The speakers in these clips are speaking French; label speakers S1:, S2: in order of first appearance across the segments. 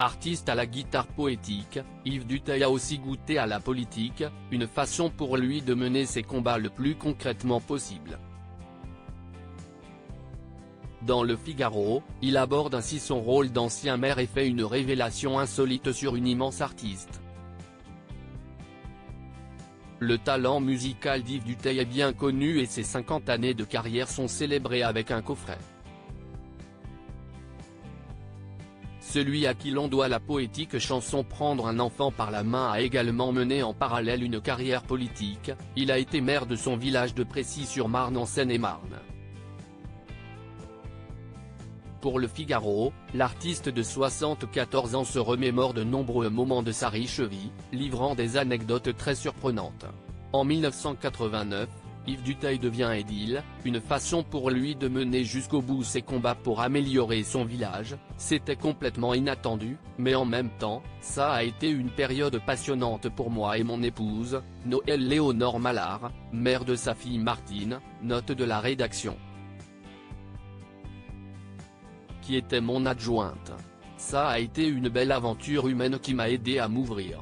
S1: Artiste à la guitare poétique, Yves Duteil a aussi goûté à la politique, une façon pour lui de mener ses combats le plus concrètement possible. Dans Le Figaro, il aborde ainsi son rôle d'ancien maire et fait une révélation insolite sur une immense artiste. Le talent musical d'Yves Duteil est bien connu et ses 50 années de carrière sont célébrées avec un coffret. Celui à qui l'on doit la poétique chanson Prendre un enfant par la main a également mené en parallèle une carrière politique, il a été maire de son village de Précy-sur-Marne en Seine-et-Marne. Pour Le Figaro, l'artiste de 74 ans se remémore de nombreux moments de sa riche vie, livrant des anecdotes très surprenantes. En 1989, Yves Duteil devient édile, une façon pour lui de mener jusqu'au bout ses combats pour améliorer son village. C'était complètement inattendu, mais en même temps, ça a été une période passionnante pour moi et mon épouse, Noëlle Léonore Mallard, mère de sa fille Martine, note de la rédaction. Qui était mon adjointe. Ça a été une belle aventure humaine qui m'a aidé à m'ouvrir.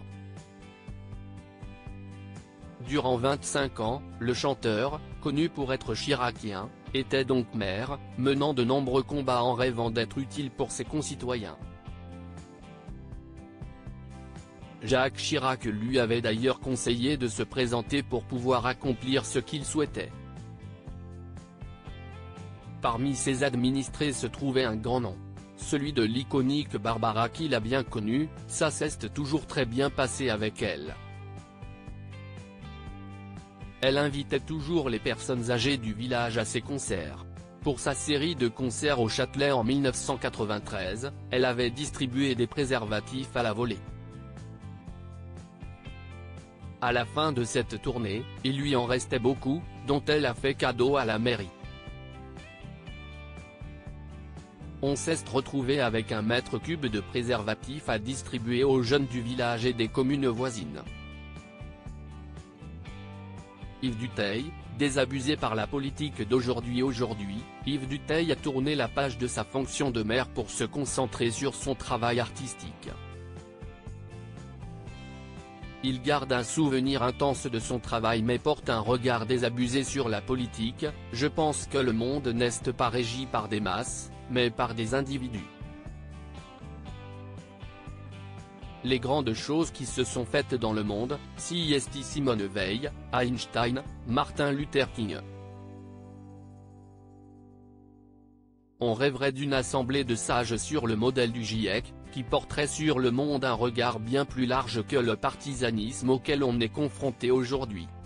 S1: Durant 25 ans, le chanteur, connu pour être chiracien, était donc maire, menant de nombreux combats en rêvant d'être utile pour ses concitoyens. Jacques Chirac lui avait d'ailleurs conseillé de se présenter pour pouvoir accomplir ce qu'il souhaitait. Parmi ses administrés se trouvait un grand nom. Celui de l'iconique Barbara qu'il a bien connue, ça s'est toujours très bien passé avec elle. Elle invitait toujours les personnes âgées du village à ses concerts. Pour sa série de concerts au Châtelet en 1993, elle avait distribué des préservatifs à la volée. À la fin de cette tournée, il lui en restait beaucoup, dont elle a fait cadeau à la mairie. On s'est retrouvé avec un mètre cube de préservatifs à distribuer aux jeunes du village et des communes voisines. Yves Duteil, désabusé par la politique d'aujourd'hui. Yves Duteil a tourné la page de sa fonction de maire pour se concentrer sur son travail artistique. Il garde un souvenir intense de son travail mais porte un regard désabusé sur la politique. Je pense que le monde n'est pas régi par des masses, mais par des individus. Les grandes choses qui se sont faites dans le monde, CST Simone Veil, Einstein, Martin Luther King. On rêverait d'une assemblée de sages sur le modèle du GIEC, qui porterait sur le monde un regard bien plus large que le partisanisme auquel on est confronté aujourd'hui.